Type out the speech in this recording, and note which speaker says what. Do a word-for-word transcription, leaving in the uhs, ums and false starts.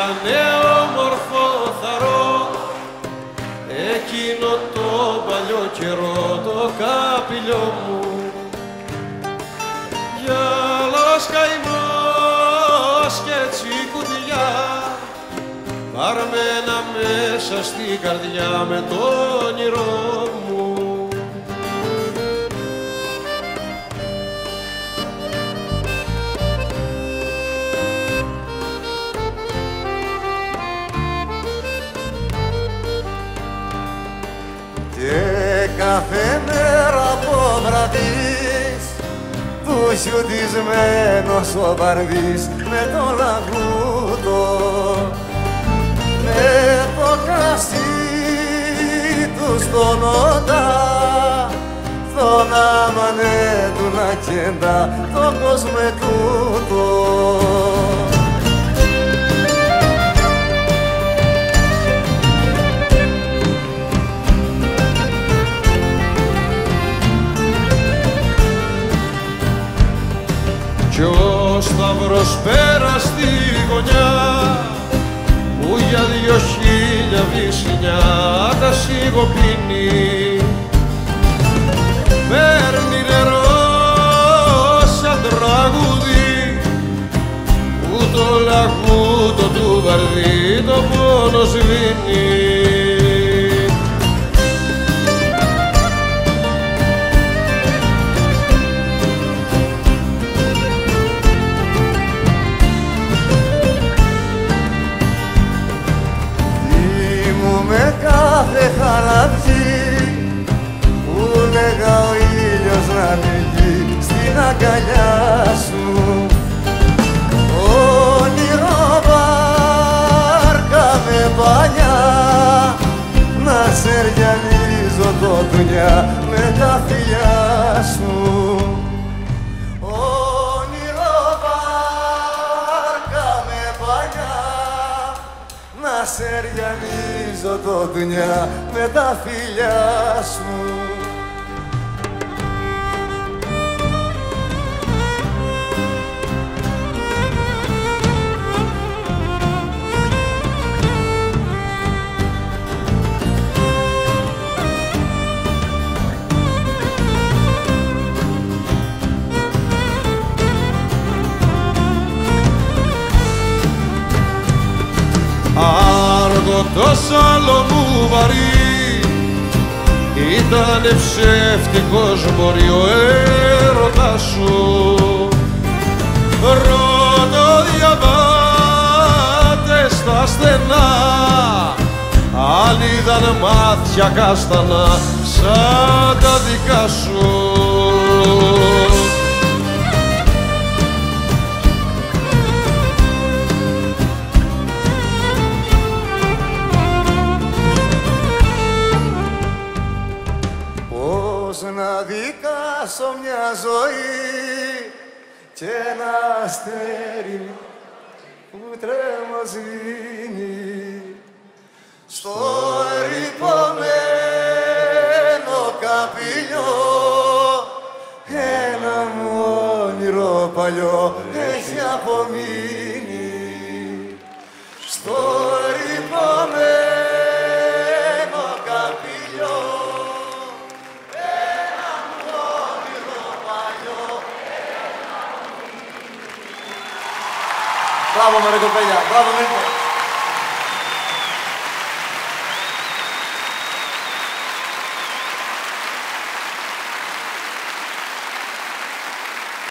Speaker 1: έκανε όμορφο θαρό εκείνο το παλιό καιρό το καπηλιό μου. Γυαλός καημός και τσικουδιά παρμένα μέσα στην καρδιά με το όνειρό μου.
Speaker 2: Και κάθε μέρα από βραδείς που σιωτισμένος ο βαρδής με το λαγούτο, με το κρασί του στον όντα φωνάμανε του να κέντα το κόσμο τούτο.
Speaker 1: Κι ο σταυρός πέρα στη γωνιά που για δυο χίλια βυσσινιά τα σιγοπίνει, παίρνει νερό σαν τραγούδι που το λαγούτο του βαρδί το πόνο σβήνει.
Speaker 2: Με κάθε χαρατσί που λέγα ο ήλιος να βγει στην αγκαλιά σου, όνειρο βάρκα με παλιά να σεριανίζω το δουλειά με τα φιλιά σου. Να σεριανίζω το δουλειά με τα φιλιά σου.
Speaker 1: Άργο το άλλο μου βαρύ ήτανε ψεύτικος μπορεί ο έρωτας σου. Ρώτα διαβάτε στα στενά αν είδαν μάτια κάστανα σαν τα δικά σου.
Speaker 2: Πώς να δικάσω μια ζωή και ένα αστέρι που τρέμω σβήνει στο ερειπωμένο καπηλιό, ένα μου όνειρο παλιό έχει απομείνει στο ερειπωμένο καπηλιό. Bravo, Maria Copeglia, bravo, Mirko.